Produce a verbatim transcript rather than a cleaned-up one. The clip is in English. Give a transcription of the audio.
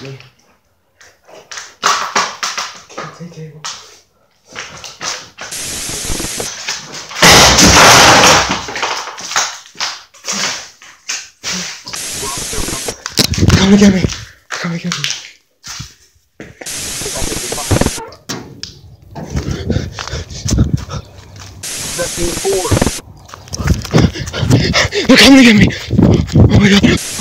me. Take table. Come and get me. Come and get me. They're coming to get me. Oh my god.